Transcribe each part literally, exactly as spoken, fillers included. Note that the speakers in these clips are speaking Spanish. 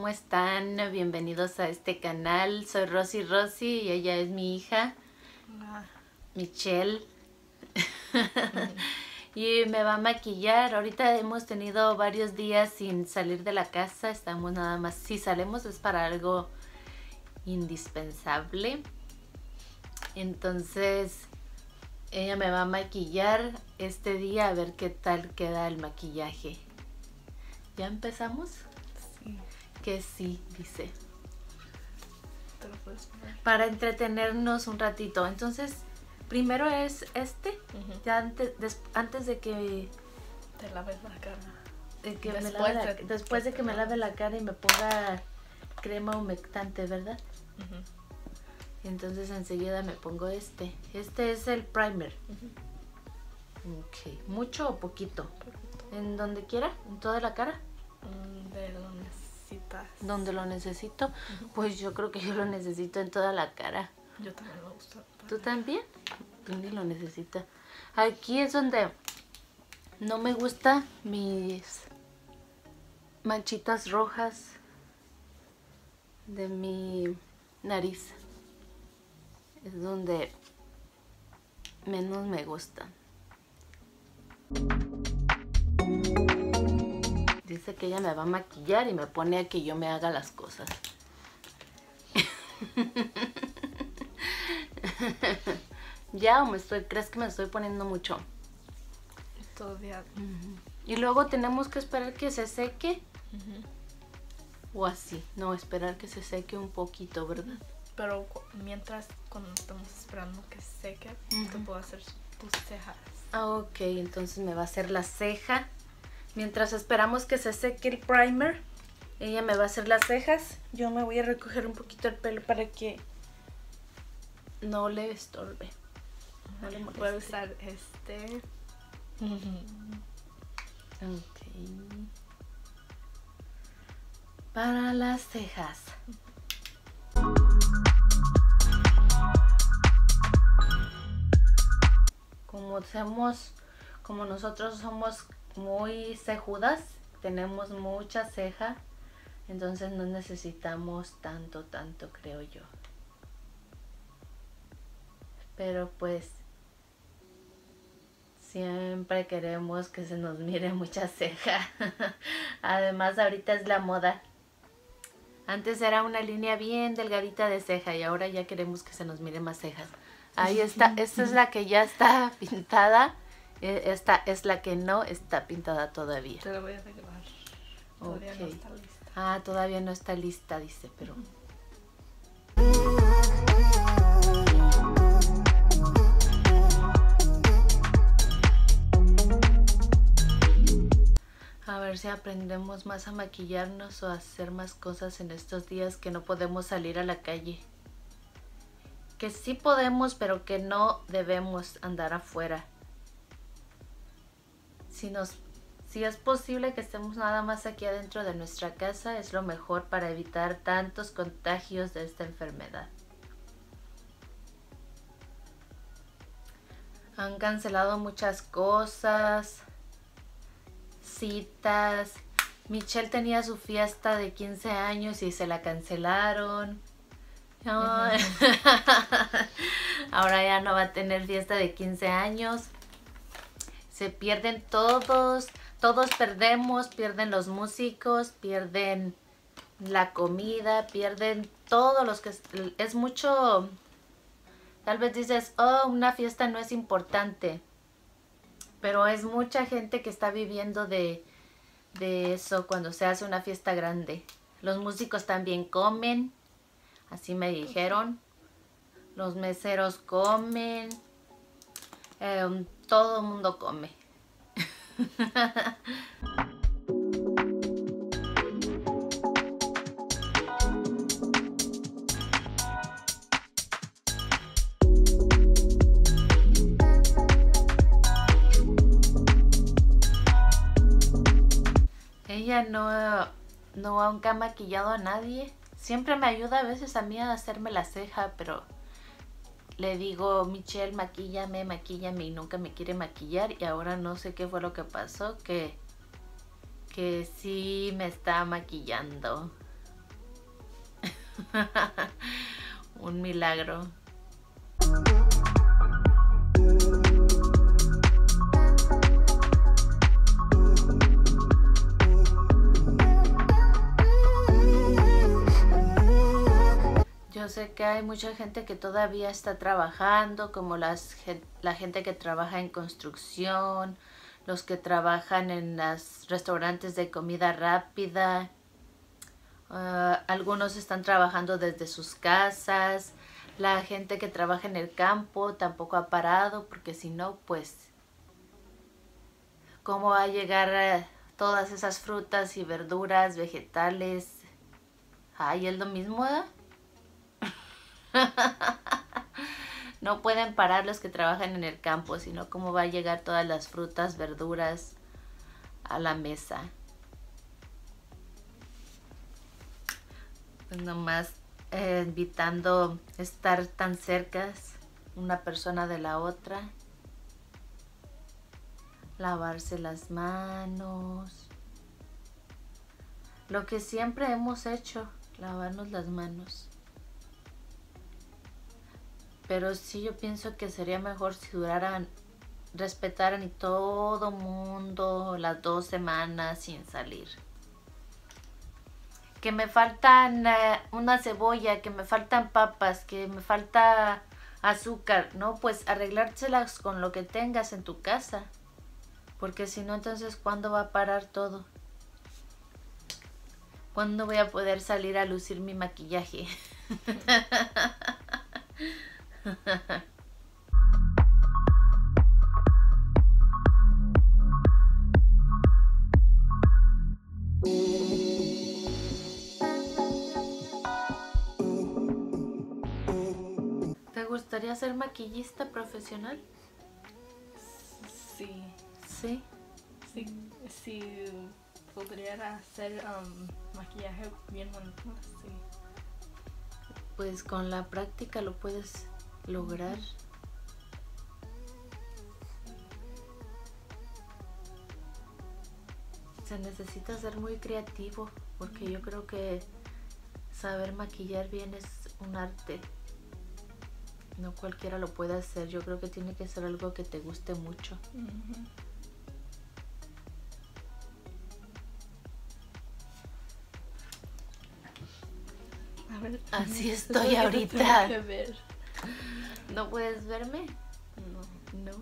están? Bienvenidos a este canal. Soy Rosy Rosy y ella es mi hija, Ah. Michelle. Y me va a maquillar. Ahorita hemos tenido varios días sin salir de la casa. Estamos nada más, si salimos es para algo indispensable. Entonces ella me va a maquillar este día a ver qué tal queda el maquillaje. ¿Ya empezamos? Sí. Que sí, dice. Te lo puedes poner. Para entretenernos un ratito. Entonces, primero es este. Ujú. Ya antes, des- antes de que, Te laves la cara. de que me Después lave la- de- después de que me que- lave la cara y me ponga crema humectante, ¿verdad? Ujú. Entonces enseguida me pongo este. Este es el primer. Ujú. Ok. ¿Mucho o poquito? Poquito. ¿En donde quiera? ¿En toda la cara? Mm, De lo necesitas. ¿Donde lo necesito? Ujú. Pues yo creo que yo lo necesito en toda la cara. Yo también me gusta. ¿Tú también? Tú ni lo necesitas. Aquí es donde no me gusta mis manchitas rojas de mi nariz. Es donde menos me gusta. Dice que ella me va a maquillar y me pone a que yo me haga las cosas. ¿Ya o me estoy, crees que me estoy poniendo mucho? Todavía. Y luego tenemos que esperar que se seque Ujú. o así. No, esperar que se seque un poquito, ¿verdad? Pero cu- mientras, cuando estamos esperando que seque, Ujú. te puedo hacer tus cejas. Ah, ok, entonces me va a hacer la ceja. Mientras esperamos que se seque el primer, ella me va a hacer las cejas. Yo me voy a recoger un poquito el pelo para que no le estorbe. No le moleste. Voy a usar este. Ok. Para las cejas. Como somos, como nosotros somos muy cejudas, tenemos mucha ceja, entonces no necesitamos tanto, tanto, creo yo. Pero pues siempre queremos que se nos mire mucha ceja. Además, ahorita es la moda. Antes era una línea bien delgadita de ceja y ahora ya queremos que se nos mire más cejas. Ahí está, esta es la que ya está pintada. eh, Esta es la que no está pintada todavía. Te la voy a regalar. Todavía no Ok. está lista. Ah, todavía no está lista, dice, pero... A ver si aprendemos más a maquillarnos o a hacer más cosas en estos días que no podemos salir a la calle. Que sí podemos, pero que no debemos andar afuera. Si nos, si es posible que estemos nada más aquí adentro de nuestra casa, es lo mejor para evitar tantos contagios de esta enfermedad. Han cancelado muchas cosas, citas. Michelle tenía su fiesta de quince años y se la cancelaron. Ay. Ahora ya no va a tener fiesta de quince años. Se pierden todos, todos perdemos, pierden los músicos, pierden la comida, pierden todos los que... Es mucho... Tal vez dices, oh, una fiesta no es importante. Pero es mucha gente que está viviendo de, de eso cuando se hace una fiesta grande. Los músicos también comen, así me dijeron. Los meseros comen. Eh, todo el mundo come. Ella no, no nunca ha maquillado a nadie. Siempre me ayuda a veces a mí a hacerme la ceja, pero le digo, Michelle, maquíllame, maquíllame, y nunca me quiere maquillar. Y ahora no sé qué fue lo que pasó, que, que sí me está maquillando. Un milagro. Yo sé que hay mucha gente que todavía está trabajando, como las, la gente que trabaja en construcción, los que trabajan en los restaurantes de comida rápida. Uh, algunos están trabajando desde sus casas. La gente que trabaja en el campo tampoco ha parado, porque si no, pues, ¿cómo va a llegar uh, todas esas frutas y verduras, vegetales? Ay, es lo mismo, ¿eh? No pueden parar los que trabajan en el campo, sino cómo va a llegar todas las frutas, verduras a la mesa. Pues nomás eh, evitando estar tan cercas una persona de la otra. Lavarse las manos. Lo que siempre hemos hecho, lavarnos las manos. Pero sí, yo pienso que sería mejor si duraran, respetaran y todo mundo las dos semanas sin salir. Que me faltan uh, una cebolla, que me faltan papas, que me falta azúcar, ¿no? Pues arreglárselas con lo que tengas en tu casa. Porque si no, entonces, ¿cuándo va a parar todo? ¿Cuándo voy a poder salir a lucir mi maquillaje? ¿Te gustaría ser maquillista profesional? Sí. Sí. Sí, sí, podría hacer um, maquillaje bien bonito, sí. Pues con la práctica lo puedes lograr. Se necesita ser muy creativo, porque yo creo que saber maquillar bien es un arte. No cualquiera lo puede hacer. Yo creo que tiene que ser algo que te guste mucho. Uh-huh. A ver, así estoy ahorita. Que ver. ¿No puedes verme? No. No.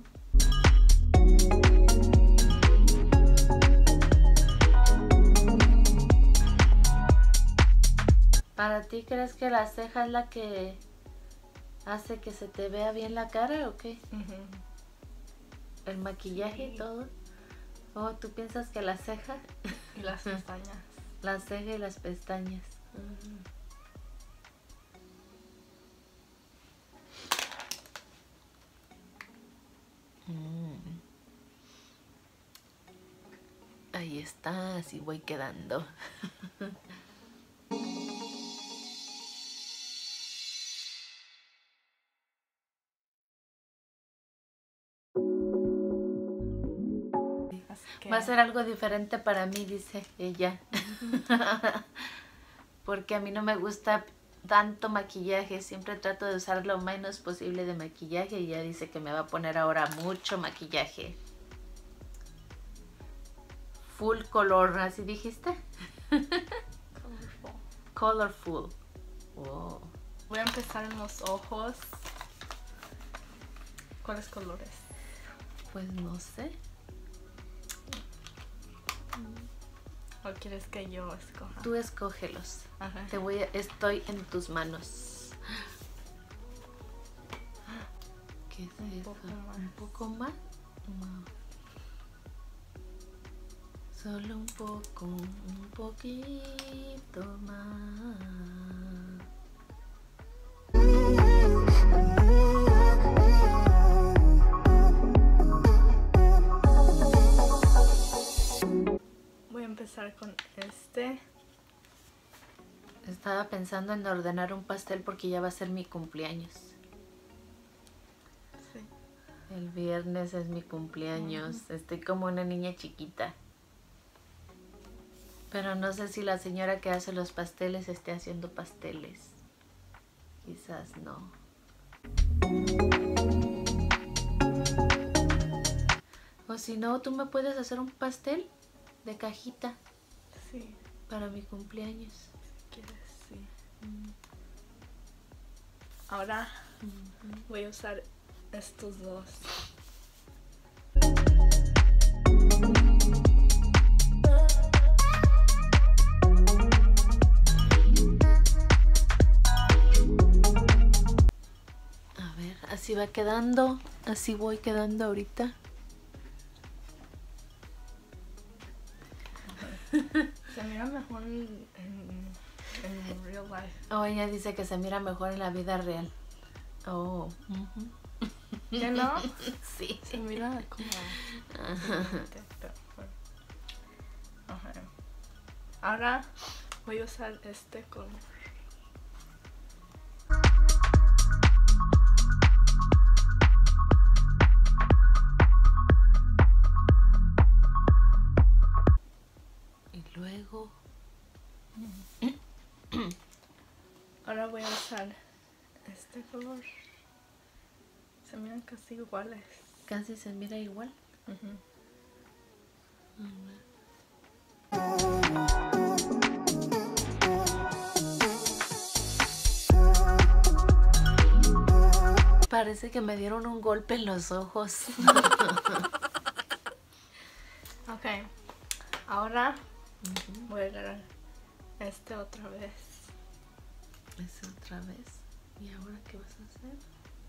¿Para ti crees que la ceja es la que hace que se te vea bien la cara o qué? Uh-huh. ¿El maquillaje y todo? ¿O tú piensas que la ceja? Y las pestañas. La ceja y las pestañas. Uh-huh. Mm. Ahí está, así voy quedando. Va a ser algo diferente para mí, dice ella. Porque a mí no me gusta tanto maquillaje. Siempre trato de usar lo menos posible de maquillaje. Y ella dice que me va a poner ahora mucho maquillaje. Full color, ¿así dijiste? Colorful. Colorful. Wow. Voy a empezar en los ojos. ¿Cuáles colores? Pues no sé. ¿O quieres que yo escoja? Tú escógelos. Ajá. Te voy a, estoy en tus manos. ¿Qué es Un eso? poco más. ¿Un poco más? No. Solo un poco, un poquito más. Voy a empezar con este. Estaba pensando en ordenar un pastel porque ya va a ser mi cumpleaños. Sí. El viernes es mi cumpleaños. Uh-huh. Estoy como una niña chiquita. Pero no sé si la señora que hace los pasteles esté haciendo pasteles. quizás no. O si no, tú me puedes hacer un pastel de cajita Sí, para mi cumpleaños. si quieres, sí. Mm. Ahora Ujú. voy a usar estos dos. A ver, así va quedando. Así voy quedando ahorita. Se mira mejor en, en, en real life. Oh, ella dice que se mira mejor en la vida real. Oh. Ujú. ¿Ya no? Sí. Se mira como... diferente, pero bueno. Ajá. Ahora voy a usar este color. Y luego... Ahora voy a usar este color. Se miran casi iguales. Casi se mira igual. Ujú. Parece que me dieron un golpe en los ojos. Ok. Ahora voy a agarrar este otra vez. Es otra vez. ¿Y ahora qué vas a hacer?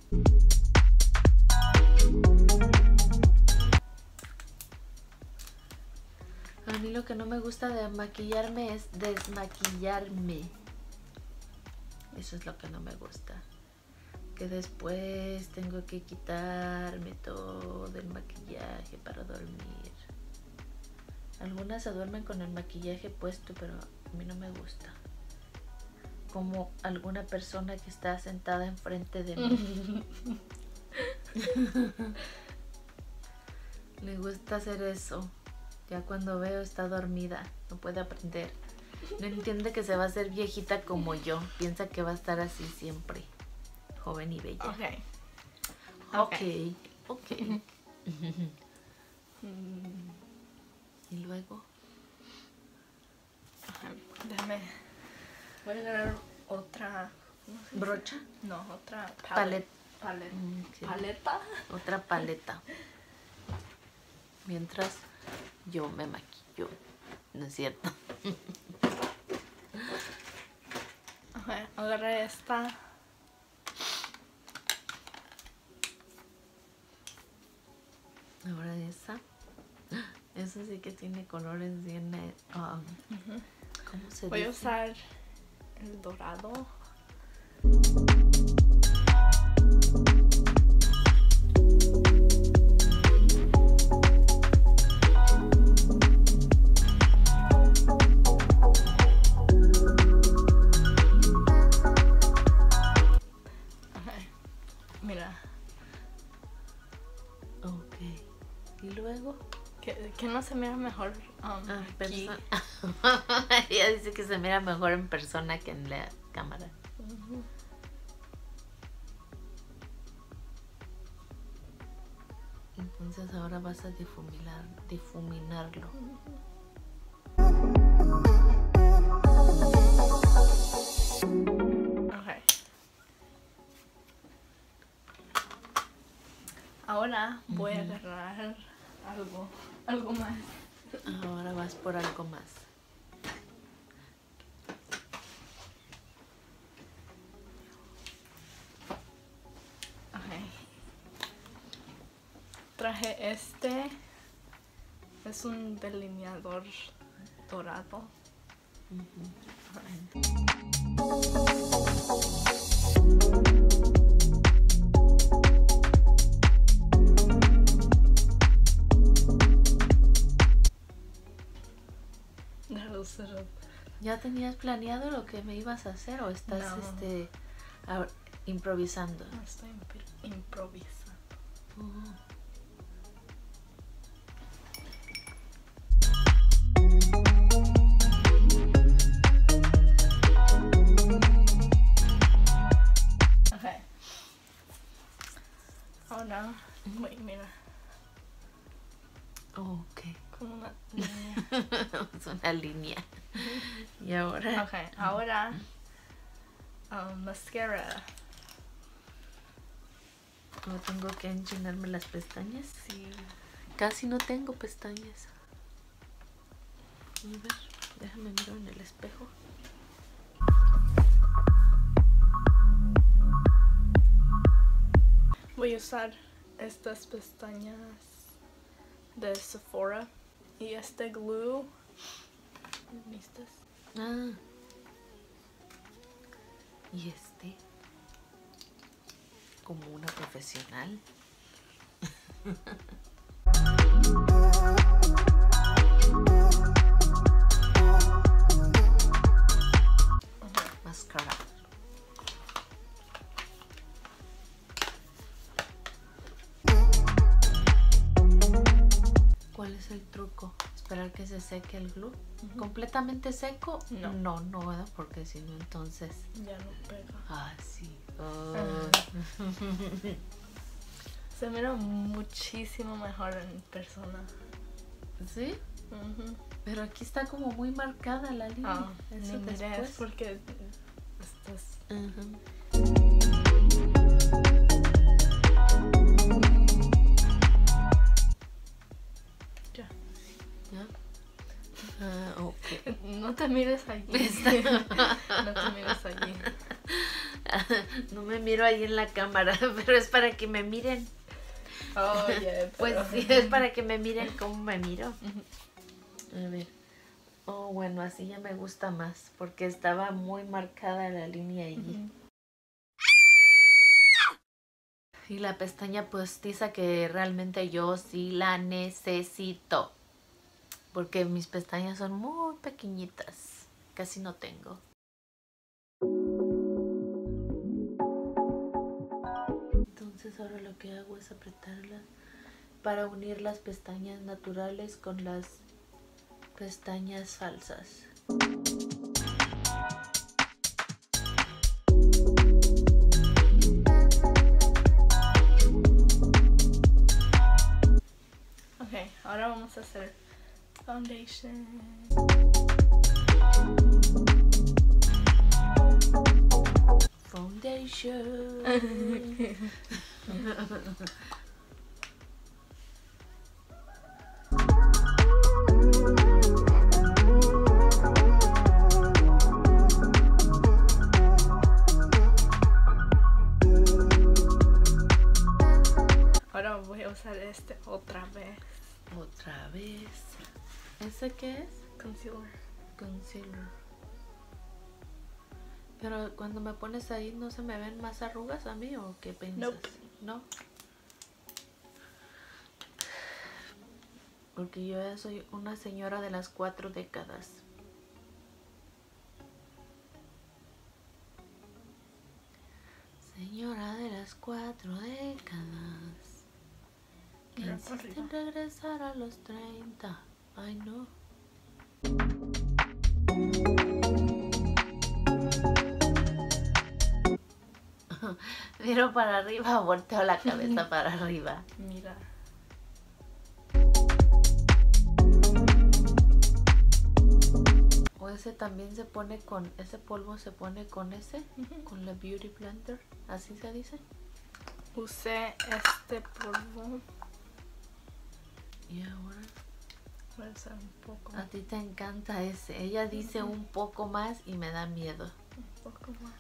A mí lo que no me gusta de maquillarme es desmaquillarme. Eso es lo que no me gusta. Que después tengo que quitarme todo el maquillaje para dormir. Algunas se duermen con el maquillaje puesto, pero a mí no me gusta. Como alguna persona que está sentada enfrente de mí. Le gusta hacer eso. Ya cuando veo está dormida, no puede aprender. No entiende que se va a hacer viejita como yo. Piensa que va a estar así siempre. Joven y bella. Ok. Ok, ok. Mm, Y luego... ajá. Déjame. Voy a agarrar otra. ¿Cómo se dice? ¿Brocha? No, otra Palet. paleta. Mm, sí. Paleta. Otra paleta. Mientras yo me maquillo. No es cierto. Ajá. Agarré esta. Ahora esa. Eso sí que tiene colores bien... eh, um, Ujú. ¿Cómo se Voy a dice? usar el dorado. Ajá. Mira, Ok. Y luego... que, que no se mira mejor um, Ah, aquí. perso- Ella dice que se mira mejor en persona que en la cámara. Ujú. Entonces ahora vas a difuminar, difuminarlo. Okay. Ahora voy a agarrar algo, algo más. Ahora vas por algo más. Okay. Traje este, es un delineador dorado. Déjalo usar. ¿Ya tenías planeado lo que me ibas a hacer o estás No. este a- improvisando? No estoy impro- improvisando. Oh. ahora, wait, mira. Oh, ok. Como una línea. Es una línea. Y ahora. Ok, ahora um, mascara. ¿No tengo que enchinarme las pestañas? Sí. Casi no tengo pestañas. A ver, déjame mirar en el espejo. Voy a usar estas pestañas de Sephora y este glue. ¿Vistas? Ah. Y este. Como una profesional. Mascara. ¿Cuál es el truco? Esperar que se seque el glue. Uh-huh. ¿Completamente seco? No. No, no, ¿verdad? Porque si no, entonces... Ya no pega. Ah, sí. Oh. Se mira muchísimo mejor en persona. ¿Sí? Uh-huh. Pero aquí está como muy marcada la línea. Ah, Eso ni después. miré, es porque estás... Uh-huh. Ya. ¿Ya? Ah, ok. No te mires allí. No te mires allí. No me miro ahí en la cámara, pero es para que me miren. Oh, yeah, Pues pero... sí, es para que me miren cómo me miro. Uh-huh. A ver. Oh, bueno, así ya me gusta más, porque estaba muy marcada la línea allí. Uh-huh. Y la pestaña postiza que realmente yo sí la necesito. Porque mis pestañas son muy pequeñitas. Casi no tengo. Entonces ahora lo que hago es apretarla para unir las pestañas naturales con las pestañas falsas. Ok, ahora vamos a hacer foundation. Foundation. Ahora voy a usar este otra vez. Otra vez. ¿Ese qué es? Concealer. Concealer. Pero cuando me pones ahí, ¿no se me ven más arrugas a mí o qué piensas? Nope. ¿No? Porque yo ya soy una señora de las cuatro décadas. Señora de las cuatro décadas. Que Mira, insiste en arriba. regresar a los treinta. Ay, no. Miro para arriba, volteo la cabeza para arriba. Mira. O ese también se pone con, ese polvo se pone con ese, Uh-huh. con la Beauty Blender, así se dice. Usé este polvo. Y ahora, Voy a usar un poco. a ti te encanta ese. Ella dice un poco más y me da miedo. Un poco más.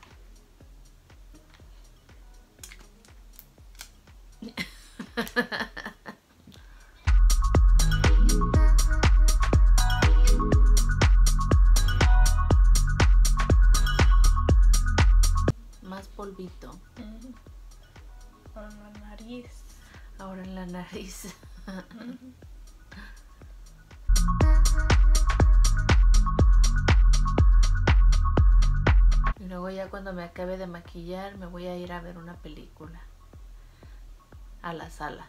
Más polvito. Uh-huh. Con la nariz. Ahora en la nariz. Uh-huh. Y luego ya cuando me acabe de maquillar me voy a ir a ver una película. A la sala.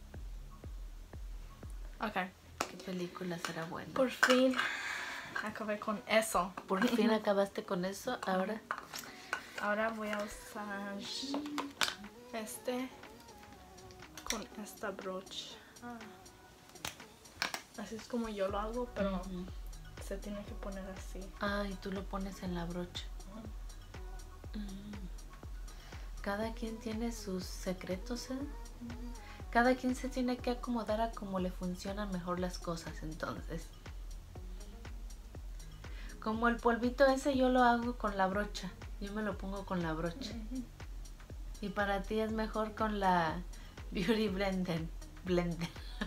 Ok. ¿Qué película será buena? Por fin acabé con eso. Por fin acabaste con eso. Ahora Ahora voy a usar este esta brocha. Ah. Así es como yo lo hago, pero uh-huh. se tiene que poner así. Ah, y tú lo pones en la brocha. Uh-huh. uh-huh. Cada quien tiene sus secretos, ¿eh? Uh-huh. Cada quien se tiene que acomodar a cómo le funcionan mejor las cosas, entonces. Como el polvito ese yo lo hago con la brocha. Yo me lo pongo con la brocha. Uh-huh. Y para ti es mejor con la Beauty Blender. Blender.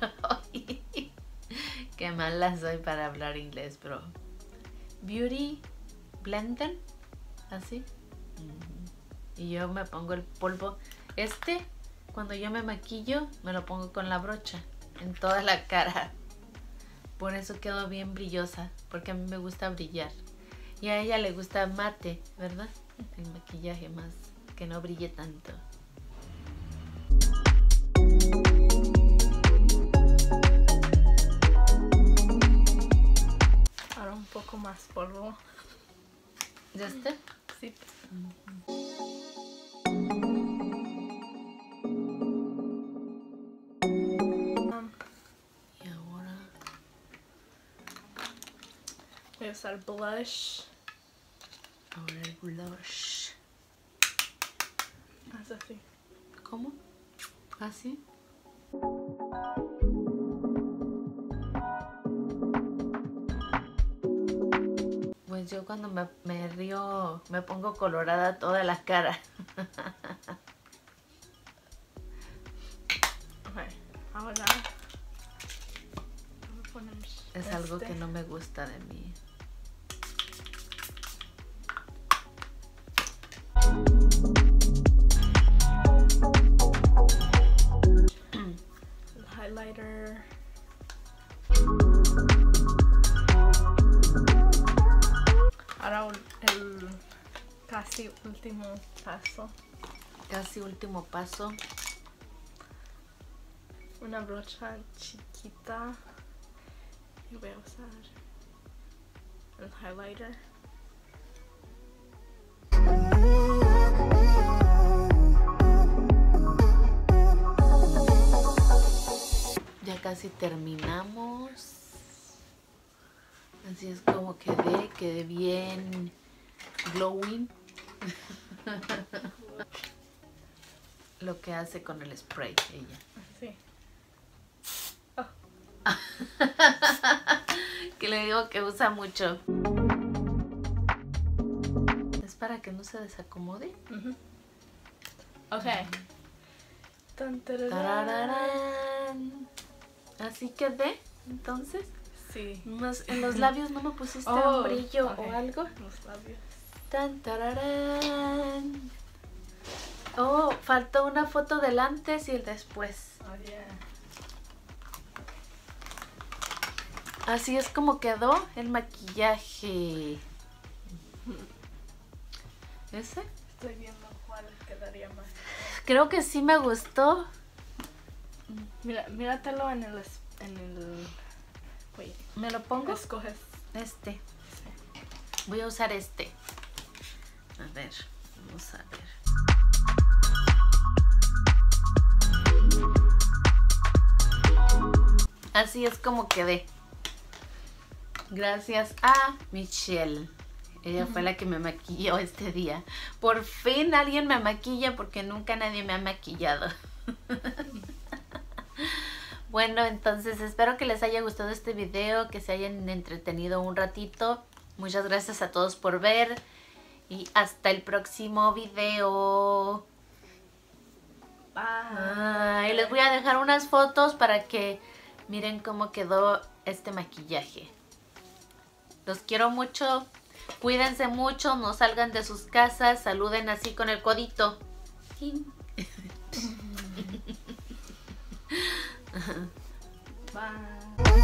Qué mala soy para hablar inglés, bro. Beauty Blender. Así. Uh-huh. Y yo me pongo el polvo. Este, cuando yo me maquillo, me lo pongo con la brocha. En toda la cara. Por eso quedo bien brillosa. Porque a mí me gusta brillar. Y a ella le gusta mate, ¿verdad? El maquillaje más, que no brille tanto. Ahora un poco más polvo. ¿Ya está? Sí. Um, y ahora voy a usar blush. Ahora el blush. Haz así. ¿Cómo? ¿Así? Pues yo cuando me, me río me pongo colorada toda la cara. Okay. Ahora voy a poner es este. algo que no me gusta de mí. Highlighter. Ahora el casi último paso. Casi último paso. Una brocha chiquita. Y voy a usar el highlighter. Ya casi terminamos. Así es como quedé, quedé bien glowing. Lo que hace con el spray ella. Sí. Oh. Que le digo que usa mucho. Es para que no se desacomode. Uh-huh. Ok. Tan, tarararán. Así quedé, entonces. Sí. Más, en los labios no me pusiste oh, un brillo okay. o algo. Los labios. Tan, tararán. Oh, faltó una foto del antes y el después. Oh, yeah. Así es como quedó el maquillaje. ¿Ese? Estoy viendo cuál quedaría más. Creo que sí me gustó. Mira, míratelo en el... En el wait. ¿Me lo pongo? Escoges. Este. Sí. Voy a usar este. A ver, vamos a ver. Así es como quedé. Gracias a Michelle. Ella fue la que me maquilló este día. Por fin alguien me maquilla porque nunca nadie me ha maquillado. Bueno, entonces espero que les haya gustado este video, que se hayan entretenido un ratito. Muchas gracias a todos por ver y hasta el próximo video. Bye. Y les voy a dejar unas fotos para que miren cómo quedó este maquillaje. Los quiero mucho. Cuídense mucho, no salgan de sus casas, saluden así con el codito. Bye.